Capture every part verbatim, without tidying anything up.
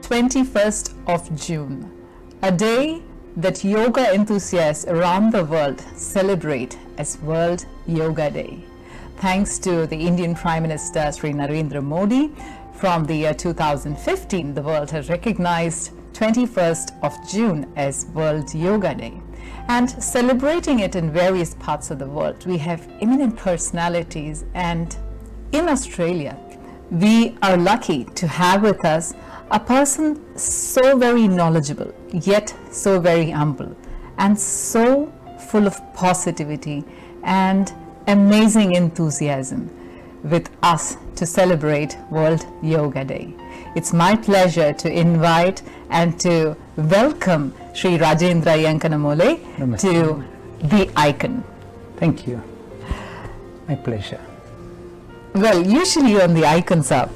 twenty-first of June, a day that yoga enthusiasts around the world celebrate as World Yoga Day. Thanks to the Indian Prime Minister Sri Narendra Modi, from the year two thousand fifteen, the world has recognized twenty-first of June as World Yoga Day. And celebrating it in various parts of the world, we have eminent personalities, and in Australia, we are lucky to have with us a person so very knowledgeable, yet so very humble, and so full of positivity and amazing enthusiasm with us to celebrate World Yoga Day. It's my pleasure to invite and to welcome Sri Rajendra Yankanamole Namaste. to the Icon. Thank you. My pleasure. Well, usually on the Icons Up,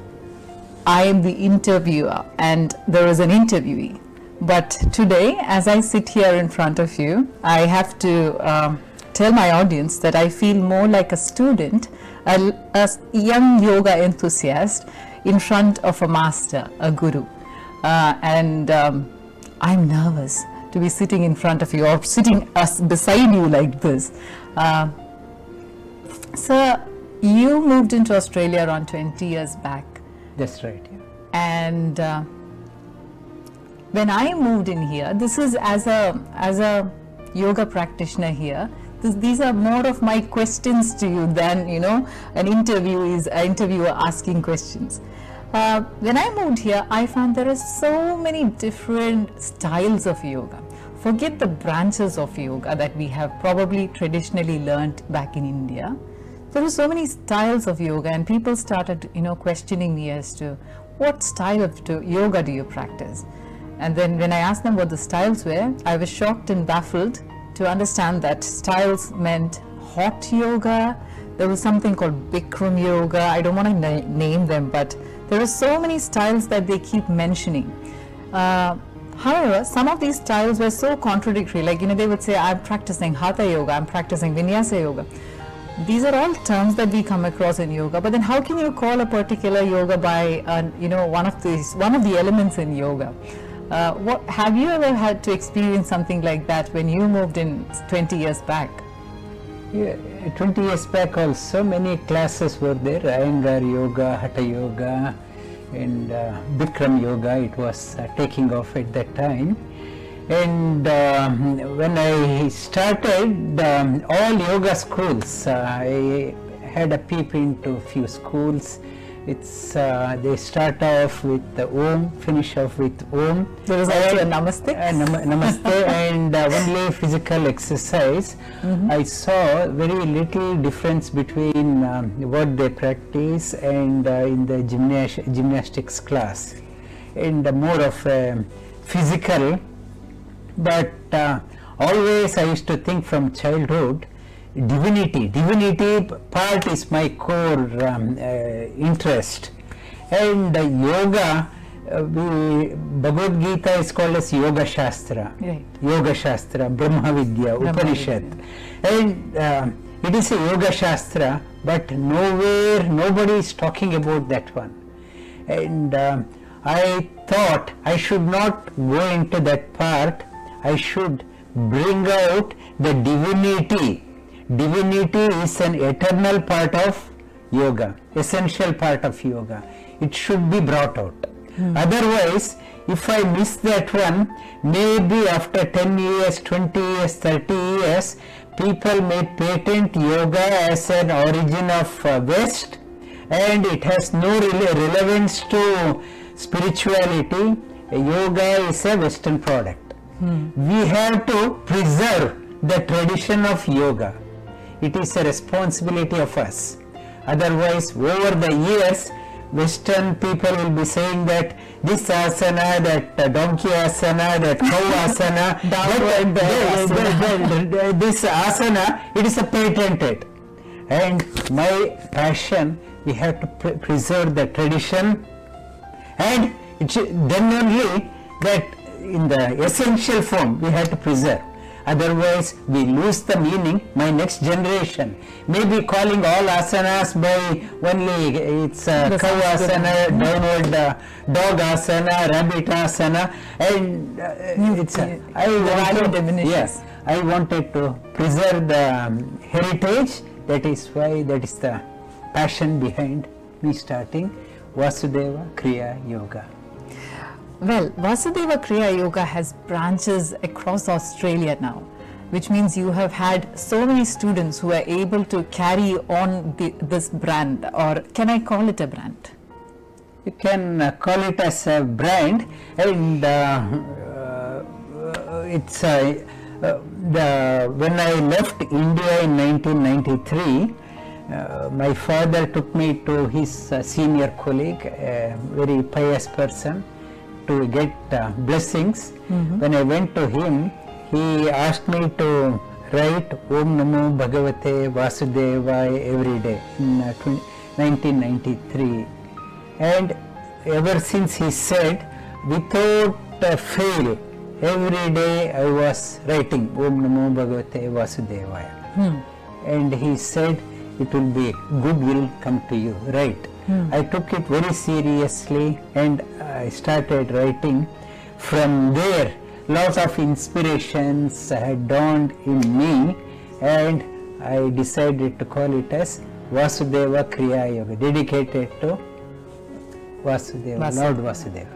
I am the interviewer and there is an interviewee. But today, as I sit here in front of you, I have to um, tell my audience that I feel more like a student, a, a young yoga enthusiast in front of a master, a guru. Uh, and um, I'm nervous to be sitting in front of you or sitting us beside you like this. Uh, sir, you moved into Australia around twenty years back. That's right. Yeah. And uh, when I moved in here, this is as a as a yoga practitioner here. This, these are more of my questions to you than, you know, an interview is an interviewer asking questions. Uh, when I moved here, I found there are so many different styles of yoga. Forget the branches of yoga that we have probably traditionally learned back in India. There are so many styles of yoga, and people started, you know, questioning me as to what style of do, yoga do you practice? And then when I asked them what the styles were, I was shocked and baffled to understand that styles meant hot yoga. There was something called Bikram yoga. I don't want to na name them, but there are so many styles that they keep mentioning. Uh, however, some of these styles were so contradictory. Like, you know, they would say, I'm practicing Hatha yoga, I'm practicing Vinyasa yoga. These are all terms that we come across in yoga, but then how can you call a particular yoga by, uh, you know, one of these, one of the elements in yoga? Uh, what have you ever had to experience something like that when you moved in twenty years back? Yeah, twenty years back also many classes were there, Iyengar yoga, Hatha yoga, and uh, Bikram yoga. It was uh, taking off at that time. And um, when I started um, all yoga schools, uh, I had a peep into a few schools. It's uh, they start off with the Om, finish off with Om. There is also a Namaste. Uh, nam namaste and uh, only physical exercise. Mm-hmm. I saw very little difference between um, what they practice and uh, in the gymnas gymnastics class, and uh, more of a physical. But uh, always I used to think from childhood, divinity, divinity part is my core um, uh, interest. And uh, yoga, uh, we, Bhagavad Gita is called as Yoga Shastra, right. Yoga Shastra, Brahma Vidya, Brahma Upanishad. Vidya. And uh, it is a Yoga Shastra, but nowhere, nobody is talking about that one. And uh, I thought I should not go into that part. I should bring out the divinity. Divinity is an eternal part of yoga, essential part of yoga. It should be brought out. Hmm. Otherwise, if I miss that one, maybe after ten years, twenty years, thirty years, people may patent yoga as an origin of uh, West, and it has no rele relevance to spirituality. Yoga is a Western product. Hmm. We have to preserve the tradition of yoga. It is a responsibility of us. Otherwise, over the years, Western people will be saying that this asana, that uh, donkey asana, that cow asana, that, that, that, this asana, it is a patented. And my passion, we have to pre preserve the tradition, and it should, then only that in the essential form we have to preserve. Otherwise, we lose the meaning. My next generation may be calling all asanas by only it's uh, cow asana, downward uh, dog asana, rabbit asana, and uh, it's uh, I wanted, yes, I wanted to preserve the um, heritage. That is why, that is the passion behind me starting Vasudeva Kriya Yoga. Well, Vasudeva Kriya Yoga has branches across Australia now, which means you have had so many students who are able to carry on the, this brand, or can I call it a brand? You can uh, call it as a brand, and uh, uh, it's uh, uh, the when I left India in nineteen ninety-three, uh, my father took me to his uh, senior colleague, a very pious person, to get uh, blessings. Mm-hmm. When I went to him, he asked me to write Om Namo Bhagavate Vasudevaya every day in uh, nineteen ninety-three, and ever since he said, without uh, fail, every day I was writing Om Namo Bhagavate Vasudevaya. Hmm. And he said, it will be good will come to you, right? Hmm. I took it very seriously and I started writing. From there, lots of inspirations had dawned in me, and I decided to call it as Vasudeva Kriya Yoga, dedicated to Vasudeva, Vasudeva. Lord Vasudeva.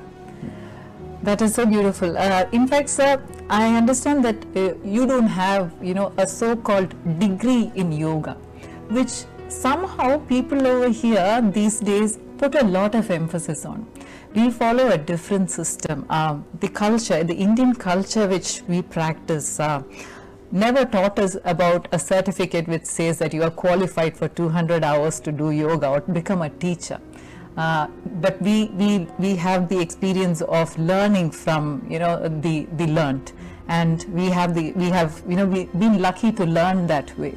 That is so beautiful. Uh, in fact, sir, I understand that uh, you don't have, you know, a so-called degree in yoga, which somehow people over here these days put a lot of emphasis on. We follow a different system. Uh, the culture, the Indian culture which we practice, uh, never taught us about a certificate which says that you are qualified for two hundred hours to do yoga or to become a teacher. Uh, but we, we, we have the experience of learning from, you know, the, the learnt, and we have the, we have, you know, we been lucky to learn that way.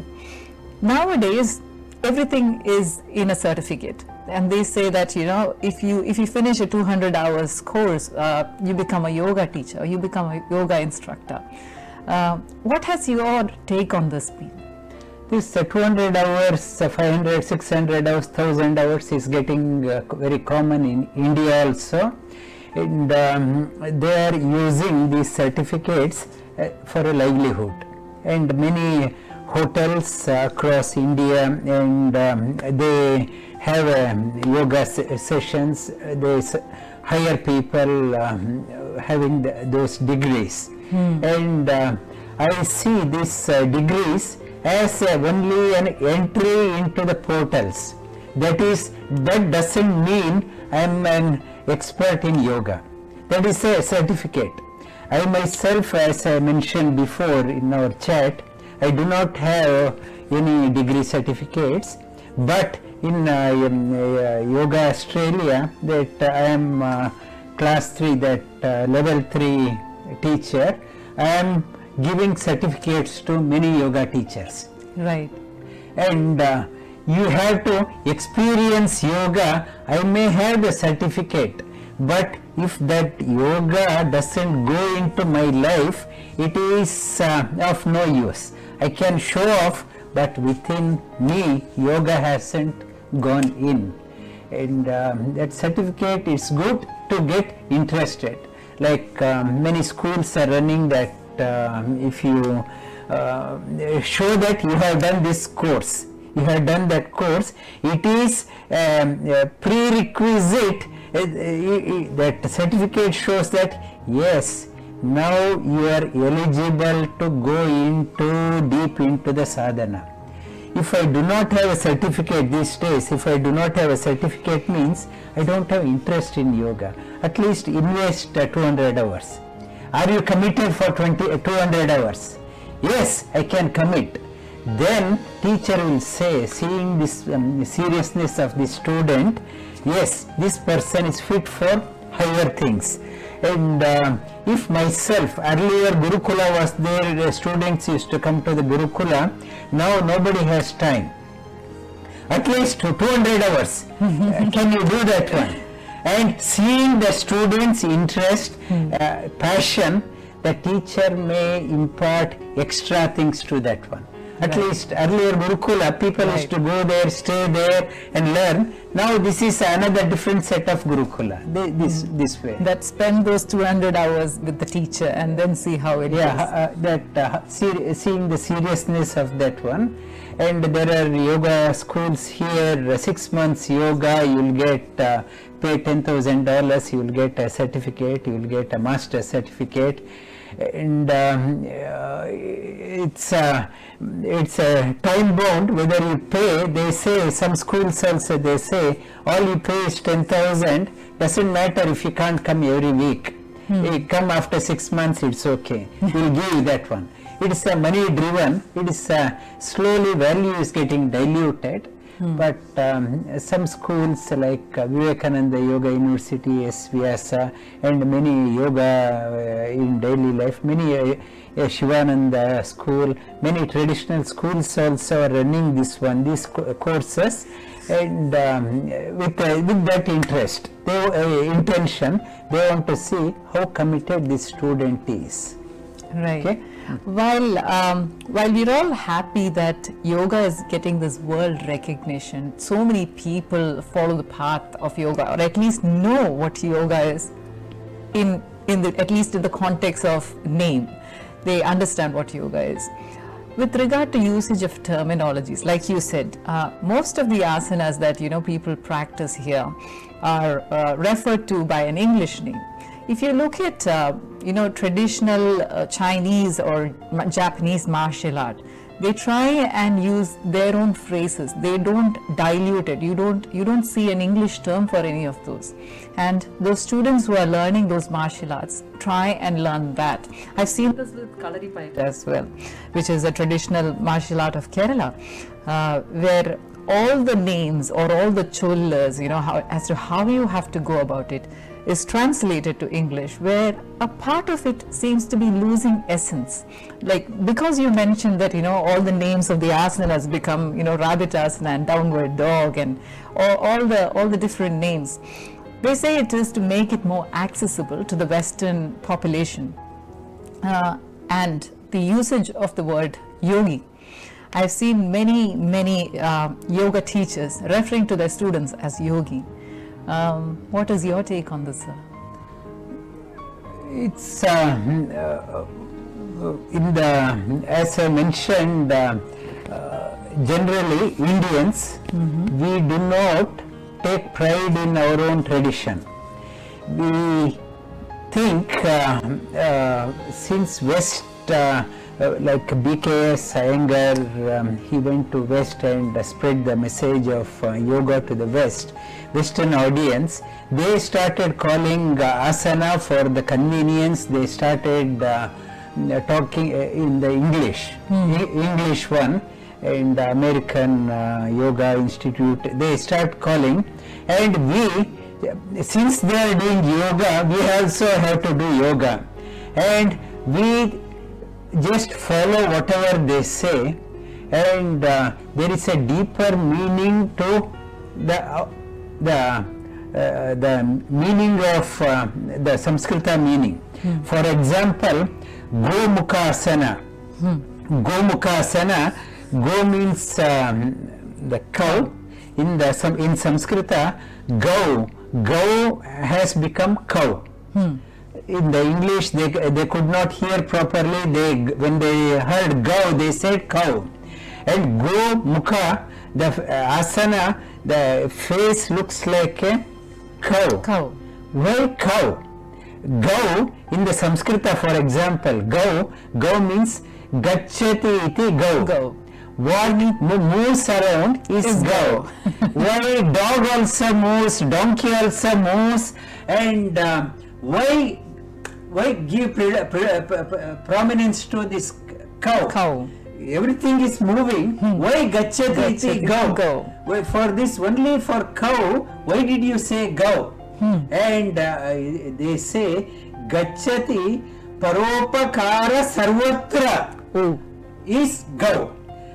Nowadays, everything is in a certificate, and they say that, you know, if you, if you finish a two hundred hours course, uh, you become a yoga teacher, you become a yoga instructor. Uh, what has your take on this been? This uh, two hundred hours, uh, five hundred, six hundred hours, one thousand hours is getting uh, very common in India also, and um, they are using these certificates uh, for a livelihood, and many hotels uh, across India, and um, they have um, yoga se sessions, they hire people um, having the, those degrees, hmm. and uh, I see these uh, degrees as uh, only an entry into the portals. That is, that doesn't mean I am an expert in yoga. That is a certificate. I myself, as I mentioned before in our chat, I do not have any degree certificates, but in, uh, in uh, Yoga Australia, that uh, I am uh, class three, that uh, level three teacher, I am giving certificates to many yoga teachers. Right. And uh, you have to experience yoga. I may have the certificate, but if that yoga doesn't go into my life, it is uh, of no use. I can show off, but within me, yoga hasn't gone in. And um, that certificate is good to get interested. Like um, many schools are running that. Um, if you uh, show that you have done this course, you have done that course, it is um, a prerequisite, uh, uh, that certificate shows that yes, now you are eligible to go into deep into the sadhana. If I do not have a certificate these days, if I do not have a certificate, means I don't have interest in yoga. At least invest uh, two hundred hours. Are you committed for twenty, two hundred hours? Yes, I can commit. Then teacher will say, seeing this um, seriousness of the student, yes, this person is fit for higher things. And uh, if myself, earlier Gurukula was there, the students used to come to the Gurukula, now nobody has time. At least two hundred hours. Can you do that one? And seeing the students' interest, hmm. uh, passion, the teacher may impart extra things to that one. At Right. least earlier Gurukula, people Right. used to go there, stay there and learn. Now this is another different set of Gurukula, they, this, this way. That spend those two hundred hours with the teacher and then see how it Yeah, goes. uh, that uh, ser- seeing the seriousness of that one. And there are yoga schools here, uh, six months yoga, you will get uh, pay ten thousand dollars, you will get a certificate, you will get a master certificate. And um, uh, it's uh, it's a time bound whether you pay. They say some schools also, they say all you pay is ten thousand, doesn't matter if you can't come every week. Hmm. You come after six months, it's okay, we'll give you that one. It is a money driven, it is uh, slowly value is getting diluted. Hmm. But um, some schools like uh, Vivekananda Yoga University, S Vyasa, and many yoga uh, in daily life, many uh, uh, Shivananda school, many traditional schools also are running this one, these co courses, and um, with, uh, with that interest, they, uh, intention, they want to see how committed this student is. Right. Okay. While um, while we're all happy that yoga is getting this world recognition, so many people follow the path of yoga, or at least know what yoga is, in in the at least in the context of name, they understand what yoga is. With regard to usage of terminologies, like you said, uh, most of the asanas that you know people practice here are uh, referred to by an English name. If you look at uh, you know traditional uh, Chinese or ma Japanese martial art, they try and use their own phrases. They don't dilute it. You don't you don't see an English term for any of those. And those students who are learning those martial arts try and learn that. I've seen this with Kalaripayattu as well, which is a traditional martial art of Kerala, uh, where all the names or all the chollas, you know, how, as to how you have to go about it, is translated to English, where a part of it seems to be losing essence. Like, because you mentioned that, you know, all the names of the asanas become, you know, rabbit asana and downward dog and all, all the all the different names. They say it is to make it more accessible to the Western population. Uh, and the usage of the word yogi. I've seen many, many uh, yoga teachers referring to their students as yogi. Um, what is your take on this, sir? It's uh, uh, in the, as I mentioned, uh, uh, generally Indians, mm-hmm. we do not take pride in our own tradition. We think uh, uh, since West, uh, uh, like B K S Iyengar, um, he went to West and uh, spread the message of uh, yoga to the West, Western audience. They started calling uh, asana for the convenience. They started uh, talking uh, in the English, Hmm. E- English one, and the American uh, Yoga Institute. They start calling, and we, since they are doing yoga, we also have to do yoga, and we just follow whatever they say, and uh, there is a deeper meaning to the uh, the uh, the meaning of uh, the Samskrita meaning. Hmm. For example, Gomukha-asana. Hmm. Gomukha-asana, Go means um, the cow. In the in Samskrita, Gau, Gau has become cow. Hmm. In the English, they they could not hear properly. They when they heard Gau, they said cow. And Go Mukha, the uh, asana, the face looks like a cow. Cow. Why cow? Gau in the Samskrita, for example, Gau, Gau means Gacchati iti Gau. Go. What moves around is, Is Gau. Why dog also moves, donkey also moves, and uh, why why give pre pre pre prominence to this cow? Cow. Everything is moving. Hmm. Why Gacchati iti Gau? Go. Why for this only for cow? Why did you say Gau? Hmm. And uh, they say Gacchati Paropakara Sarvatra Oh. is Gau.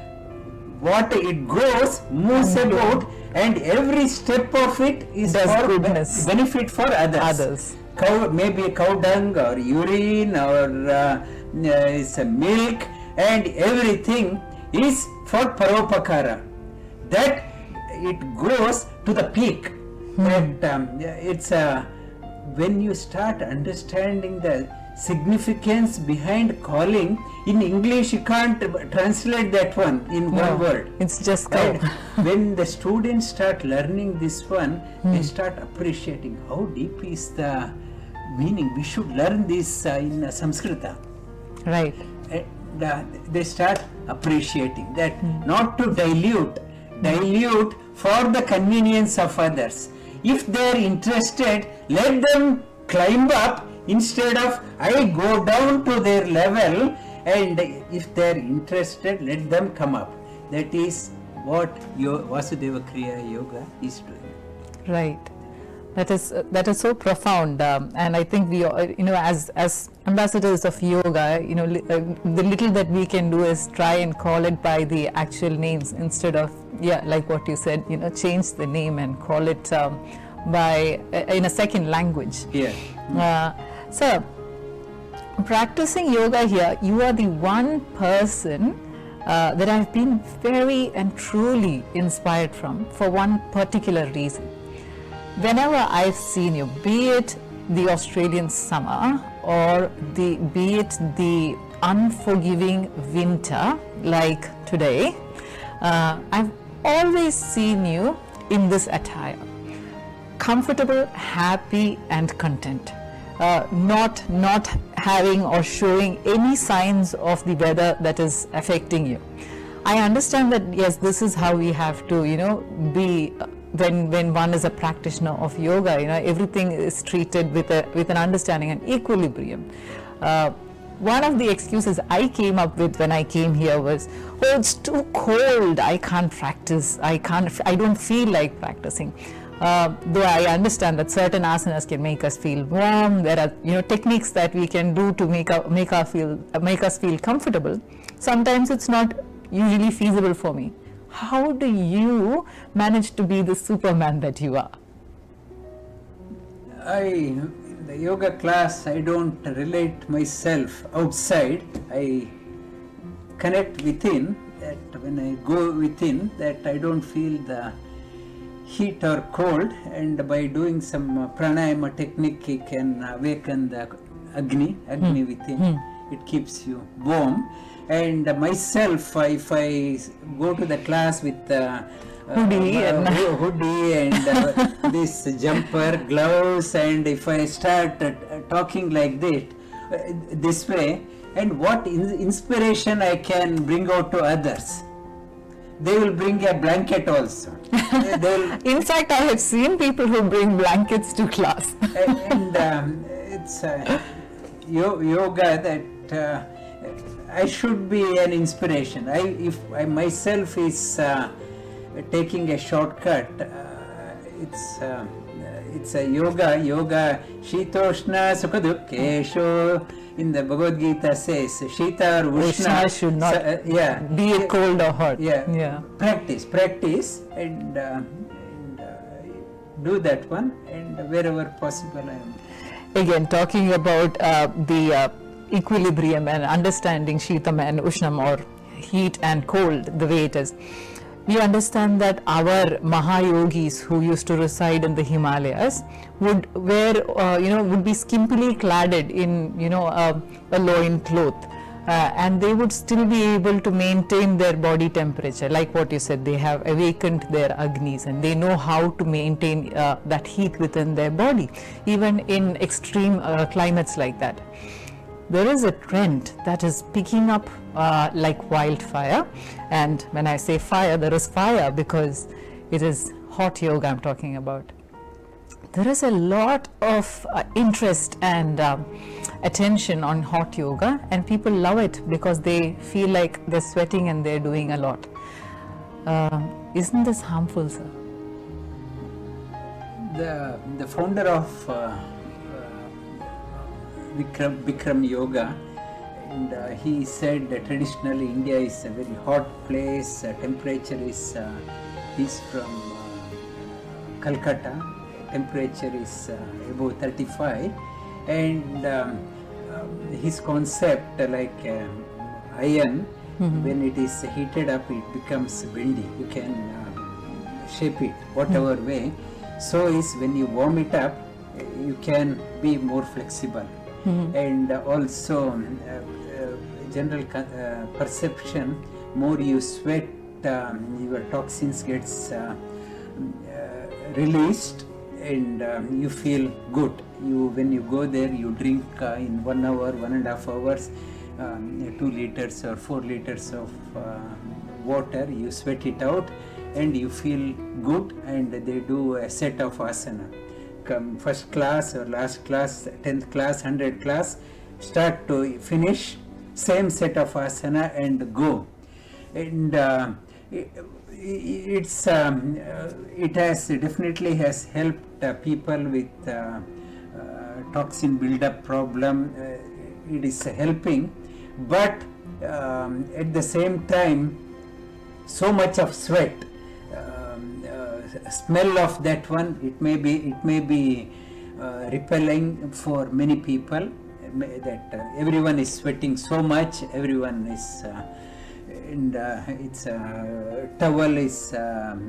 What it grows, moves Mm-hmm. about, and every step of it is Does for goodness. benefit for others. Others. cow, maybe cow dung or urine or uh, uh, it's a milk, and everything is for paropakara. That it goes to the peak. Hmm. That um, it's a, when you start understanding the significance behind calling, in English you can't translate that one in no, one word. It's just cow. When the students start learning this one, hmm. they start appreciating how deep is the meaning. We should learn this uh, in uh, Samskrita. Right. And uh, they start appreciating that, hmm. not to dilute, dilute for the convenience of others. If they are interested, let them climb up instead of I go down to their level, and if they are interested, let them come up. That is what your Vasudeva Kriya Yoga is doing. Right. That is uh, that is so profound, um, and I think we, uh, you know, as as ambassadors of yoga, you know, li uh, the little that we can do is try and call it by the actual names instead of, yeah, like what you said, you know, change the name and call it um, by uh, in a second language. Yeah. Uh, so, practicing yoga here, you are the one person uh, that I've been very and truly inspired from for one particular reason. Whenever I've seen you, be it the Australian summer or the be it the unforgiving winter like today, uh, I've always seen you in this attire, comfortable, happy and content, uh, not not having or showing any signs of the weather that is affecting you. I understand that, yes, this is how we have to, you know, be uh, when when one is a practitioner of yoga. You know, everything is treated with a with an understanding and equilibrium. Uh, one of the excuses I came up with when I came here was, oh, it's too cold, I can't practice, I can't, I don't feel like practicing. Uh, though I understand that certain asanas can make us feel warm, there are, you know, techniques that we can do to make our, make our feel make us feel comfortable. Sometimes it's not usually feasible for me. How do you manage to be the Superman that you are? I, in the yoga class, I don't relate myself outside. I connect within, that when I go within, that I don't feel the heat or cold, and by doing some uh, pranayama technique, you can awaken the Agni, Agni hmm. within. Hmm. It keeps you warm. And uh, myself, uh, if I go to the class with uh, hoodie, uh, and, uh, hoodie and uh, this jumper, gloves, and if I start uh, talking like that, uh, this way, and what in inspiration I can bring out to others. They will bring a blanket also. In fact, I have seen people who bring blankets to class. and and um, it's uh, yo yoga that uh, I should be an inspiration. I, if I myself is uh, taking a shortcut, uh, it's uh, it's a yoga. Yoga Shitoshna Sukadukesho. In the Bhagavad Gita says Shita or Ushna should not, uh, yeah, be it cold or hot. Yeah, yeah. Practice, practice, and, uh, and uh, do that one, and wherever possible I am. Again, talking about uh, the uh, equilibrium and understanding Shitam and Ushnam, or heat and cold, the way it is. We understand that our Mahayogis who used to reside in the Himalayas would wear, uh, you know, would be skimpily cladded in, you know, uh, a loin cloth, uh, and they would still be able to maintain their body temperature. Like what you said, they have awakened their Agnis and they know how to maintain uh, that heat within their body, even in extreme uh, climates like that. There is a trend that is picking up uh, like wildfire, and when I say fire, there is fire because it is hot yoga I'm talking about. There is a lot of uh, interest and uh, attention on hot yoga, and people love it because they feel like they're sweating and they're doing a lot. Uh, isn't this harmful, sir? The, the founder of uh, Bikram, Bikram Yoga, and uh, he said that traditionally India is a very hot place, uh, temperature is, uh, he's from uh, Calcutta, temperature is uh, above thirty-five, and um, um, his concept, uh, like um, iron, mm-hmm. when it is heated up, it becomes bendy. You can um, shape it whatever mm-hmm. way. So is when you warm it up, you can be more flexible. Mm-hmm. And also uh, uh, general uh, perception, more you sweat, um, your toxins gets uh, uh, released, and um, you feel good. You when you go there, you drink uh, in one hour, one and a half hours, um, two liters or four liters of uh, water. You sweat it out, and you feel good. And they do a set of asana. Come first class or last class, tenth class, hundred class, start to finish, same set of asana and go. And uh, it, it's um, uh, it has definitely has helped uh, people with uh, uh, toxin buildup problem. Uh, it is helping, but um, at the same time, so much of sweat, um, uh, smell of that one, it may be it may be uh, repelling for many people, that uh, everyone is sweating so much, everyone is uh, and uh, its uh, towel is um,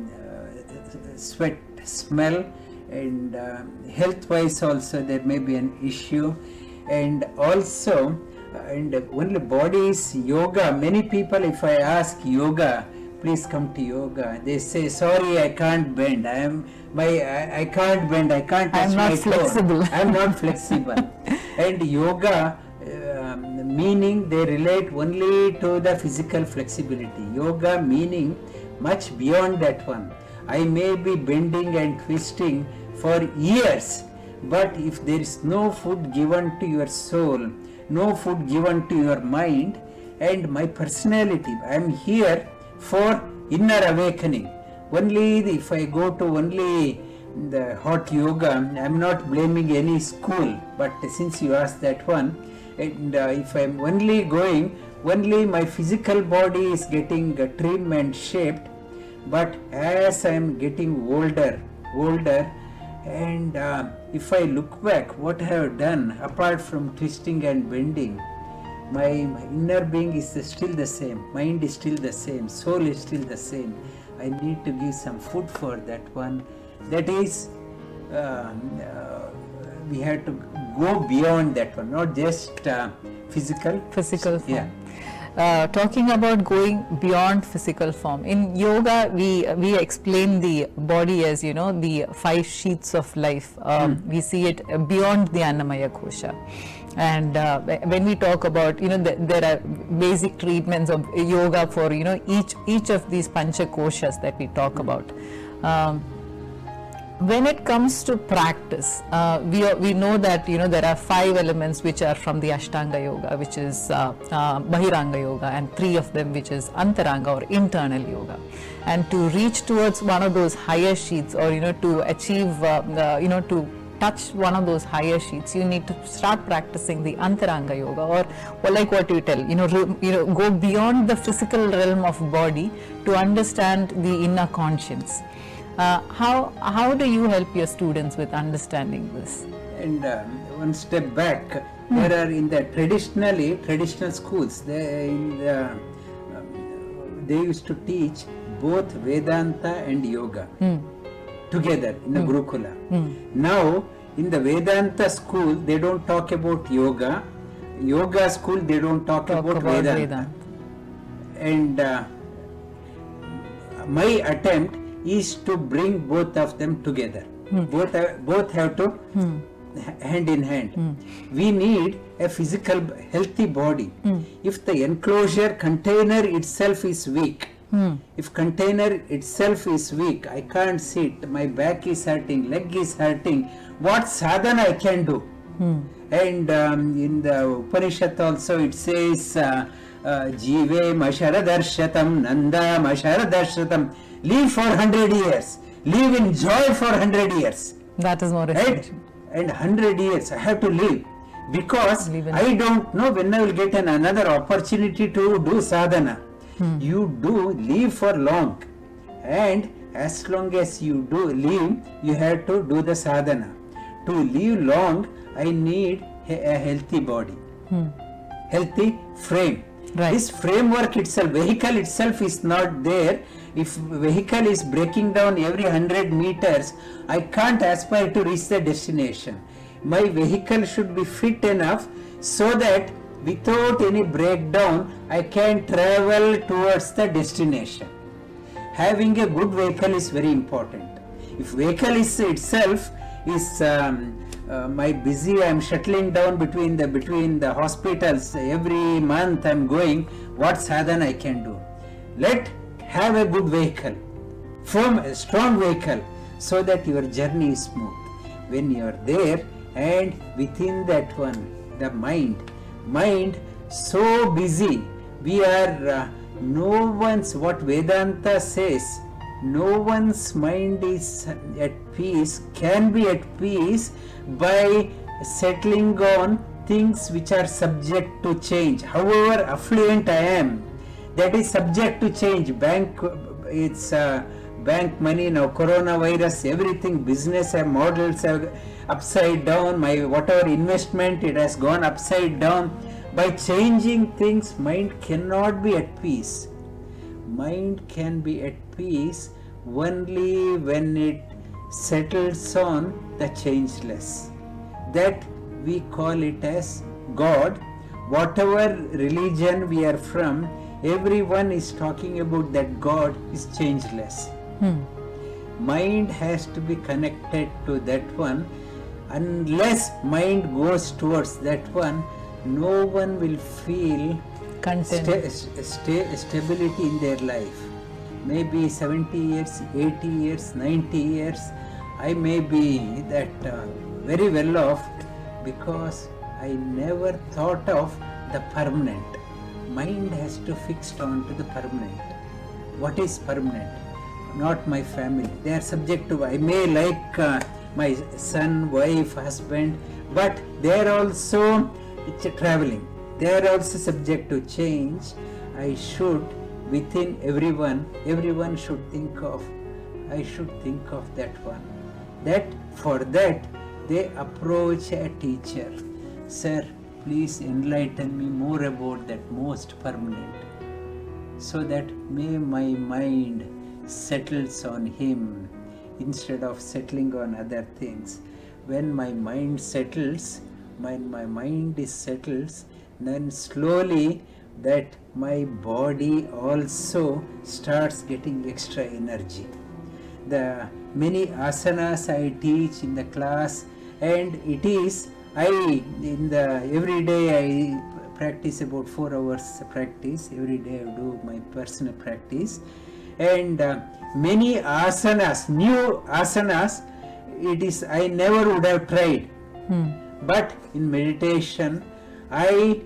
uh, sweat smell, and uh, health wise also there may be an issue. And also uh, and only body is yoga. Many people, if I ask yoga, please come to yoga, they say, sorry, I can't bend, I am my I, I can't bend, I can't touch I'm not my flexible. toe. I'm not flexible. And yoga um, meaning they relate only to the physical flexibility. Yoga meaning much beyond that one. I may be bending and twisting for years, but if there is no food given to your soul, no food given to your mind and my personality, I am here for inner awakening. Only if I go to only the hot yoga, I am not blaming any school, but since you asked that one, and uh, if I am only going, only my physical body is getting uh, trim and shaped, but as I am getting older, older, and uh, if I look back what I have done apart from twisting and bending, my, my inner being is still the same, mind is still the same, soul is still the same. I need to give some food for that one. That is, uh, uh, we have to go beyond that one, not just uh, physical. Physical form. Yeah. Uh, talking about going beyond physical form, in yoga we we explain the body as, you know, the five sheets of life. Um, mm. We see it beyond the Annamaya Kosha. And uh, when we talk about, you know, the, there are basic treatments of yoga for, you know, each each of these pancha koshas that we talk mm. about. Um, when it comes to practice, uh, we are, we know that, you know, there are five elements which are from the Ashtanga Yoga, which is uh, uh, Bahiranga Yoga, and three of them which is Antaranga or internal yoga. And to reach towards one of those higher sheets, or, you know, to achieve, uh, uh, you know, to touch one of those higher sheets, you need to start practicing the Antaranga Yoga, or, or like what you tell, you know, re, you know, go beyond the physical realm of body to understand the inner conscience. Uh, how how do you help your students with understanding this? And um, one step back, hmm. there are in the traditionally traditional schools, they in the, um, they used to teach both Vedanta and yoga hmm. together in the hmm. Gurukula. Hmm. Now in the Vedanta school they don't talk about yoga. Yoga school they don't talk, talk about, about Vedanta. Vedanta. And uh, my attempt is to bring both of them together. Hmm. Both have, both have to hmm. hand in hand. Hmm. We need a physical healthy body. Hmm. If the enclosure container itself is weak, hmm. if container itself is weak, I can't sit, my back is hurting, leg is hurting, what sadhana I can do? Hmm. And um, in the Upanishad also it says Jive Masharadarshatam Nanda Masharadarshatam, live for one hundred years, live in joy for one hundred years. That is more right? And one hundred years I have to live, because I don't know when I will get an another opportunity to do sadhana. Hmm. You do live for long, and as long as you do live, you have to do the sadhana. To live long, I need a, a healthy body, Hmm. healthy frame. Right. This framework itself, vehicle itself is not there. If vehicle is breaking down every one hundred meters, I can't aspire to reach the destination. My vehicle should be fit enough so that without any breakdown, I can travel towards the destination. Having a good vehicle is very important. If vehicle is itself is um, uh, my busy, I am shuttling down between the between the hospitals every month. I am going. What sadhana I can do? Let have a good vehicle, firm, a strong vehicle, so that your journey is smooth. When you are there, and within that one, the mind, mind so busy. We are uh, no one's, what Vedanta says, no one's mind is at peace, can be at peace by settling on things which are subject to change. However affluent I am, that is subject to change. Bank, it's uh, bank money now, coronavirus, everything, business and models are upside down. My whatever investment, it has gone upside down. By changing things, mind cannot be at peace. Mind can be at peace only when it settles on the changeless. That we call it as God. Whatever religion we are from, everyone is talking about that God is changeless. Hmm. Mind has to be connected to that one. Unless mind goes towards that one, no one will feel Content. sta- sta- stability in their life. Maybe seventy years, eighty years, ninety years, I may be that uh, very well off because I never thought of the permanent. Mind has to fix on to the permanent. What is permanent? Not my family. They are subject to, I may like uh, my son, wife, husband, but they are also traveling. They are also subject to change. I should, within everyone, everyone should think of, I should think of that one. That for that they approach a teacher. Sir, please enlighten me more about that most permanent, so that may my mind settles on him instead of settling on other things. When my mind settles, when my mind is settles, then slowly that my body also starts getting extra energy. The many asanas I teach in the class, and it is I in the every day I practice about four hours practice every day. I do my personal practice, and uh, many asanas, new asanas, it is I never would have tried. Hmm. But in meditation, I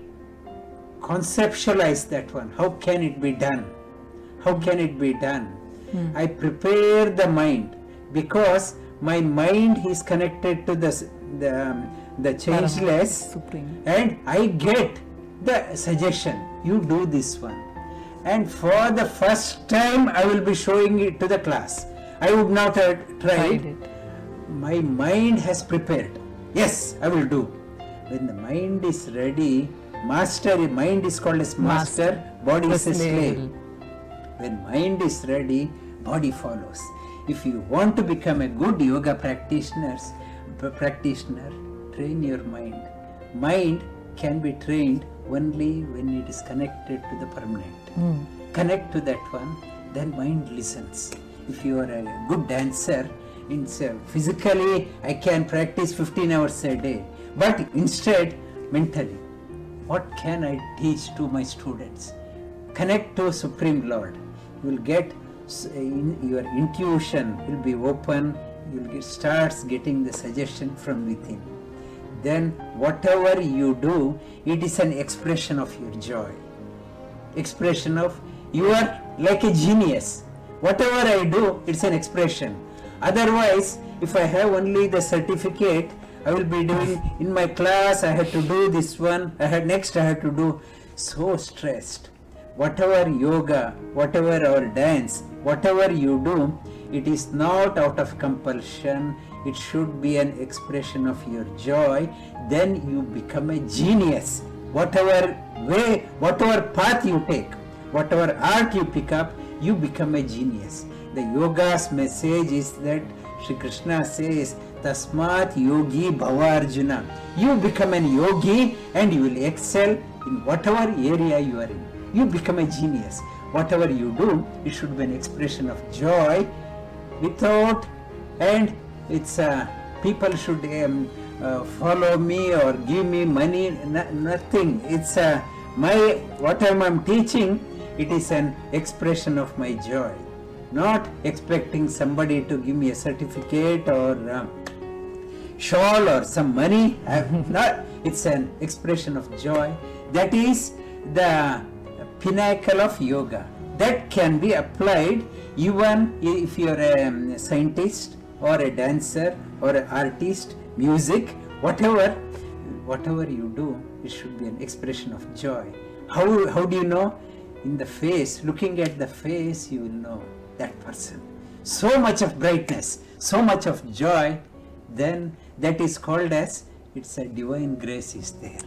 conceptualize that one. How can it be done? How can it be done? Hmm. I prepare the mind because my mind is connected to the the, um, the changeless, Supreme. and I get the suggestion. You do this one, and for the first time I will be showing it to the class. I would not have tried. Tried it. My mind has prepared. Yes, I will do. When the mind is ready, master, mind is called as master, Master. body The is a slave. slave. When mind is ready, body follows. If you want to become a good yoga practitioner, practitioner, train your mind. Mind can be trained only when it is connected to the permanent. Hmm. Connect to that one, then mind listens. If you are a good dancer, it's, uh, physically I can practice fifteen hours a day, but instead mentally, what can I teach to my students? Connect to Supreme Lord. You will get s- in, your intuition will be open. You will get, starts getting the suggestion from within. Then whatever you do, it is an expression of your joy. Expression of, you are like a genius. Whatever I do, it's an expression. Otherwise, if I have only the certificate, I will be doing in my class, I had to do this one, I had next I had to do, so stressed. Whatever yoga, whatever our dance, whatever you do, it is not out of compulsion, it should be an expression of your joy. Then you become a genius. Whatever way, whatever path you take, whatever art you pick up, you become a genius. The yoga's message is that Shri Krishna says, Tasmat yogi bhava Arjuna. You become an yogi and you will excel in whatever area you are in. You become a genius. Whatever you do, it should be an expression of joy without, and it's uh, people should um, uh, follow me or give me money, no, nothing. It's uh, my, what I am teaching, it is an expression of my joy. Not expecting somebody to give me a certificate or uh, shawl or some money. Not, it's an expression of joy. That is the pinnacle of yoga. That can be applied even if you are a scientist or a dancer or an artist, music, whatever, whatever you do, it should be an expression of joy. How, how do you know? In the face, looking at the face, you will know that person. So much of brightness, so much of joy, then that is called as, it's a divine grace is there.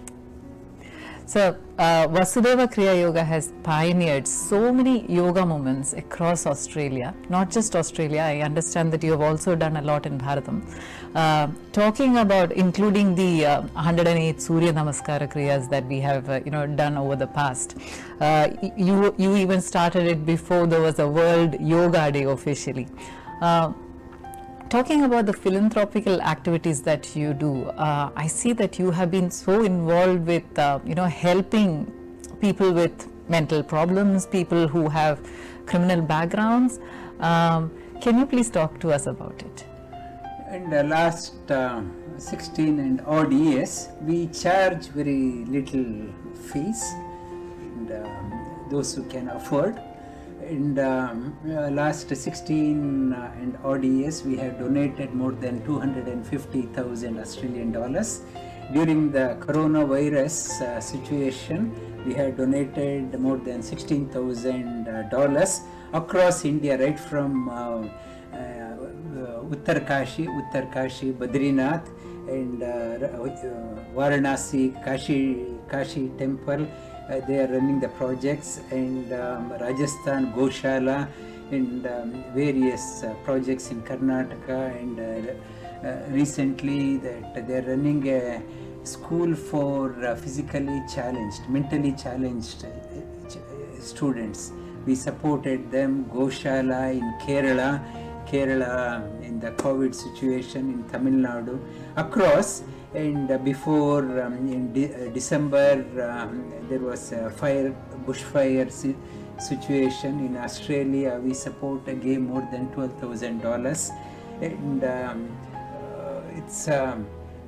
So, uh, Vasudeva Kriya Yoga has pioneered so many yoga movements across Australia, not just Australia. I understand that you have also done a lot in Bharatam. Uh, talking about including the uh, one hundred eight Surya Namaskara Kriyas that we have uh, you know, done over the past. Uh, you, you even started it before there was a World Yoga Day officially. Uh, Talking about the philanthropical activities that you do, uh, I see that you have been so involved with, uh, you know, helping people with mental problems, people who have criminal backgrounds. Um, can you please talk to us about it? In the last uh, sixteen and odd years, we charge very little fees, and um, those who can afford. In the um, uh, last sixteen uh, and odd years, we have donated more than two hundred fifty thousand Australian dollars. During the coronavirus uh, situation, we have donated more than sixteen thousand dollars across India, right from uh, uh, Uttarkashi, Uttarkashi, Badrinath, and uh, uh, Varanasi, Kashi, Kashi temple. Uh, they are running the projects, and um, Rajasthan, Goshala, and um, various uh, projects in Karnataka, and uh, uh, recently that they are running a school for uh, physically challenged, mentally challenged uh, ch students. We supported them. Goshala in Kerala, Kerala in the COVID situation, in Tamil Nadu, across. And uh, before um, in de uh, December um, there was a fire, bushfire si situation in Australia. We support uh, gave more than twelve thousand dollars, and um, uh, it's um,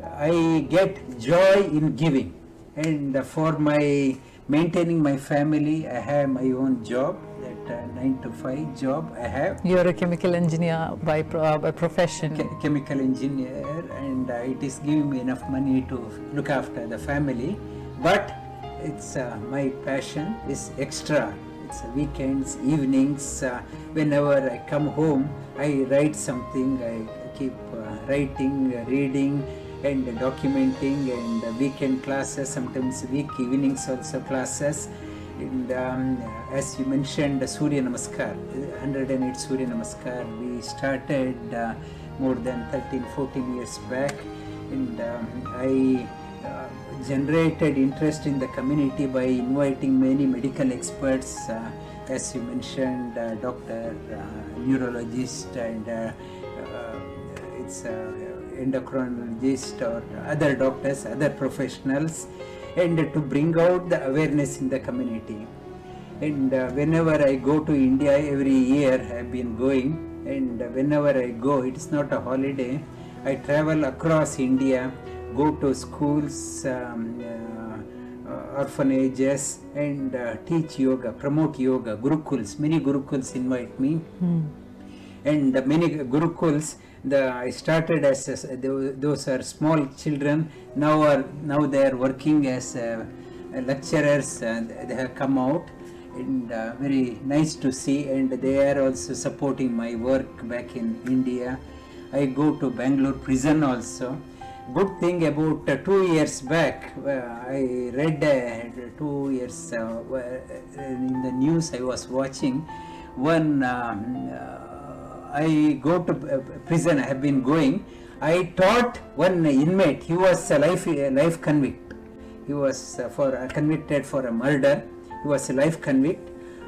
I get joy in giving, and uh, for my maintaining my family, I have my own job. Uh, nine to five job I have. You're a chemical engineer by, pro uh, by profession. Ch chemical engineer, and uh, it is giving me enough money to look after the family. But it's uh, my passion is extra. It's uh, weekends, evenings. Uh, whenever I come home, I write something. I keep uh, writing, uh, reading, and uh, documenting, and uh, weekend classes. Sometimes week evenings also classes. And um, as you mentioned, the Surya Namaskar, one hundred eight Surya Namaskar, we started uh, more than thirteen, fourteen years back, and um, I uh, generated interest in the community by inviting many medical experts, uh, as you mentioned, uh, doctor, uh, neurologist, and uh, uh, it's uh, endocrinologist or other doctors, other professionals, and to bring out the awareness in the community. And uh, whenever I go to India, every year I have been going, and uh, whenever I go, it's not a holiday. I travel across India, go to schools, um, uh, uh, orphanages, and uh, teach yoga, promote yoga, gurukuls. Many gurukuls invite me, mm. and uh, many gurukuls. The, I started as a, those are small children. Now are now they are working as uh, lecturers. Uh, they have come out, and uh, very nice to see. And they are also supporting my work back in India. I go to Bangalore prison also. Good thing about uh, two years back, uh, I read uh, two years uh, in the news I was watching. One, um, uh, I go to uh, prison, I have been going. I taught one inmate, he was a life, a life convict. He was uh, for uh, convicted for a murder. He was a life convict.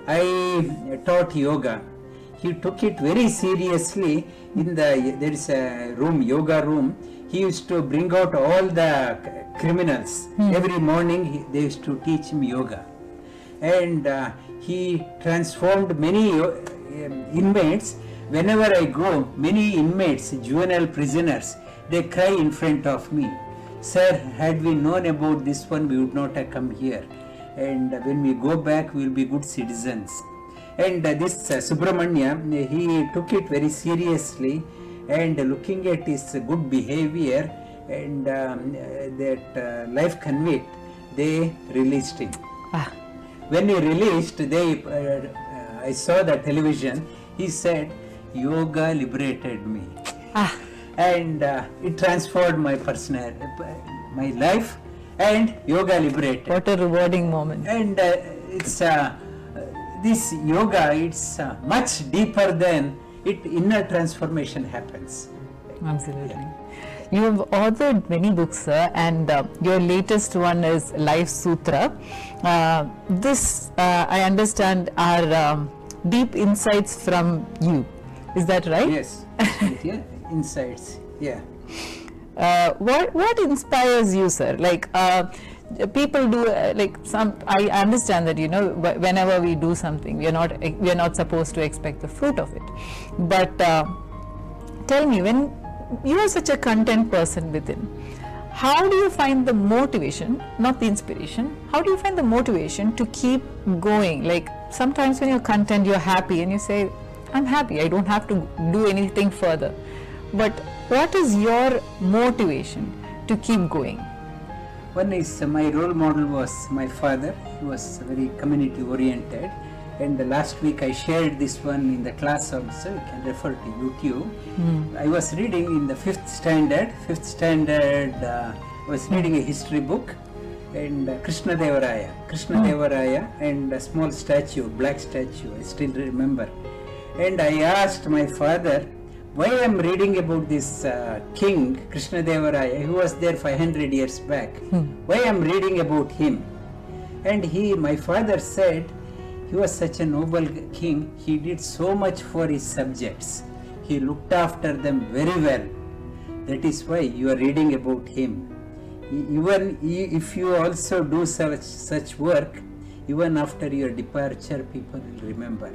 I taught yoga. He took it very seriously. In the there is a room, yoga room. He used to bring out all the criminals. Hmm. Every morning he, they used to teach him yoga. And uh, he transformed many uh, inmates. Whenever I go, many inmates, juvenile prisoners, they cry in front of me. Sir, had we known about this one, we would not have come here. And uh, when we go back, we will be good citizens. And uh, this uh, Subramanya, he took it very seriously, and uh, looking at his good behavior and um, uh, that uh, life convict, they released him. Ah. When he released, they, uh, uh, I saw the television, he said, yoga liberated me. Ah. And uh, it transformed my personal, my life, and yoga liberated. What a rewarding moment. And uh, it's uh, this yoga, it's uh, much deeper than it, inner transformation happens. Absolutely. Yeah. You have authored many books, sir, and uh, your latest one is Life Sutra. Uh, this, uh, I understand, are um, deep insights from you. Is that right? Yes. Yeah. Insights. Yeah. Uh, what what inspires you, sir? Like uh, people do uh, like some. I understand that, you know, whenever we do something, we are not we are not supposed to expect the fruit of it. But uh, tell me, when you are such a content person within, how do you find the motivation, not the inspiration? How do you find the motivation to keep going? Like sometimes when you're content, you're happy, and you say, "I'm happy. I don't have to do anything further." But what is your motivation to keep going? One is uh, my role model was my father. He was very community oriented, and uh, last week I shared this one in the class also. You can refer to YouTube. Mm. I was reading in the fifth standard. Fifth standard, uh, I was reading a history book, and uh, Krishna Devaraya, Krishna mm. Devaraya, and a small statue, black statue. I still remember. And I asked my father, why I am reading about this uh, king, Krishna Devaraya, who was there five hundred years back. Hmm. Why I am reading about him? And he, my father said, he was such a noble king. He did so much for his subjects. He looked after them very well. That is why you are reading about him. Even if you also do such, such work, even after your departure, people will remember.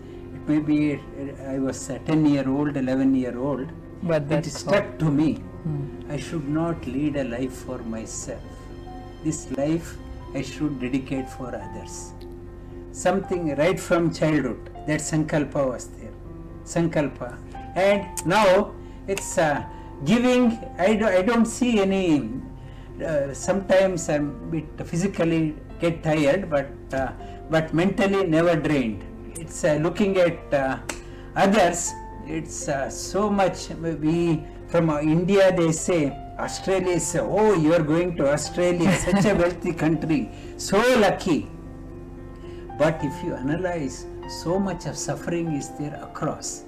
Maybe I was a ten year old, eleven year old, but it stuck to me. Hmm. I should not lead a life for myself. This life I should dedicate for others. Something right from childhood, that Sankalpa was there. Sankalpa. And now it's uh, giving, I, do, I don't see any, uh, sometimes I'm a bit physically get tired, but, uh, but mentally never drained. It's uh, looking at uh, others. It's uh, so much. We from uh, India, they say Australia is, uh, oh, you are going to Australia, such a wealthy country, so lucky. But if you analyze, so much of suffering is there across,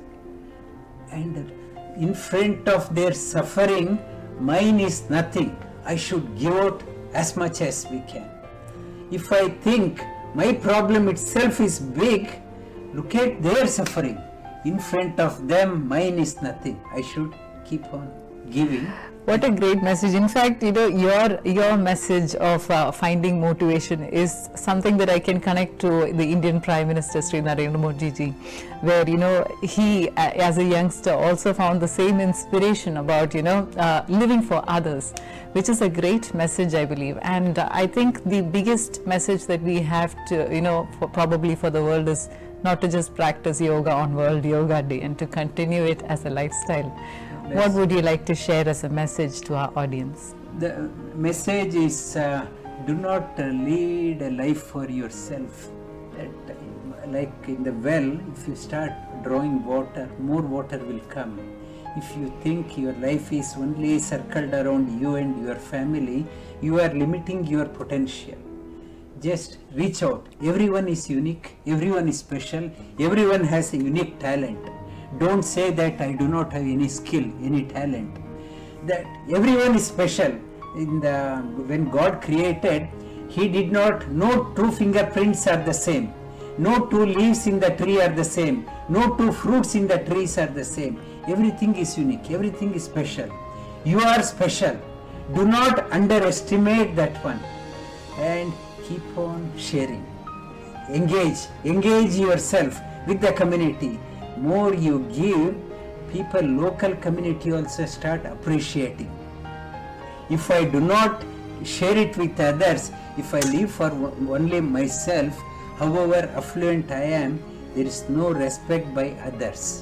and in front of their suffering, mine is nothing. I should give out as much as we can. If I think my problem itself is big, look at their suffering. In front of them, mine is nothing. I should keep on giving. What a great message. In fact, you know, your your message of uh, finding motivation is something that I can connect to the Indian Prime Minister Sri Narendra Modi ji, where, you know, he uh, as a youngster also found the same inspiration about, you know, uh, living for others, which is a great message, I believe. And uh, I think the biggest message that we have to, you know, for probably for the world is not to just practice yoga on World Yoga Day and to continue it as a lifestyle. Yes. What would you like to share as a message to our audience? The message is uh, do not uh, lead a life for yourself. That, uh, like in the well, if you start drawing water, more water will come. If you think your life is only circled around you and your family, you are limiting your potential. Just reach out. Everyone is unique, everyone is special, everyone has a unique talent. Don't say that I do not have any skill, any talent. That everyone is special. In the when God created, He did not, no two fingerprints are the same. No two leaves in the tree are the same. No two fruits in the trees are the same. Everything is unique. Everything is special. You are special. Do not underestimate that one. And keep on sharing. Engage. Engage yourself with the community. More you give, people, local community also start appreciating. If I do not share it with others, if I live for only myself, however affluent I am, there is no respect by others.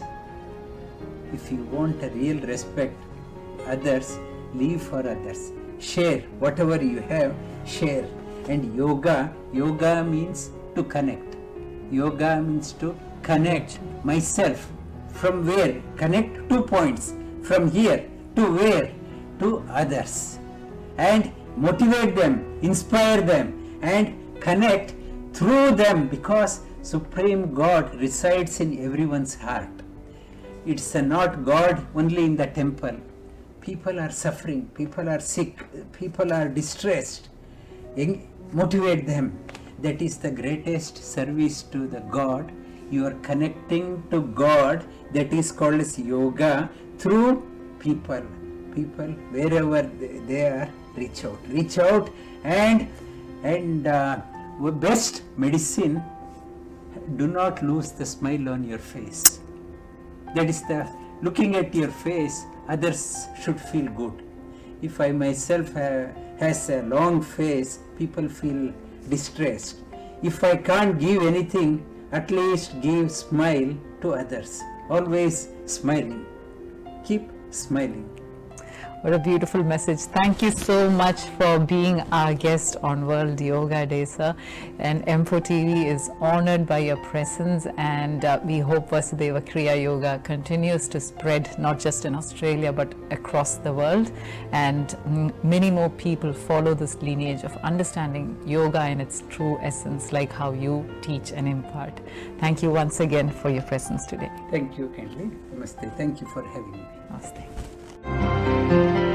If you want a real respect, others, live for others. Share whatever you have, share. And yoga, yoga means to connect. Yoga means to connect myself. From where? Connect two points. From here to where? To others. And motivate them, inspire them, and connect through them, because Supreme God resides in everyone's heart. It's not God only in the temple. People are suffering, people are sick, people are distressed. Motivate them. That is the greatest service to the God. You are connecting to God. That is called as yoga through people. People, wherever they are, reach out. Reach out and and uh, best medicine, do not lose the smile on your face. That is the, looking at your face, others should feel good. If I myself have, has a long face, people feel distressed. If I can't give anything, at least give smile to others. Always smiling. Keep smiling. What a beautiful message. Thank you so much for being our guest on World Yoga Day, sir. And M four T V is honored by your presence, and uh, we hope Vasudeva Kriya Yoga continues to spread not just in Australia but across the world, and m many more people follow this lineage of understanding yoga in its true essence, like how you teach and impart. Thank you once again for your presence today. Thank you kindly. Namaste. Thank you for having me. Namaste.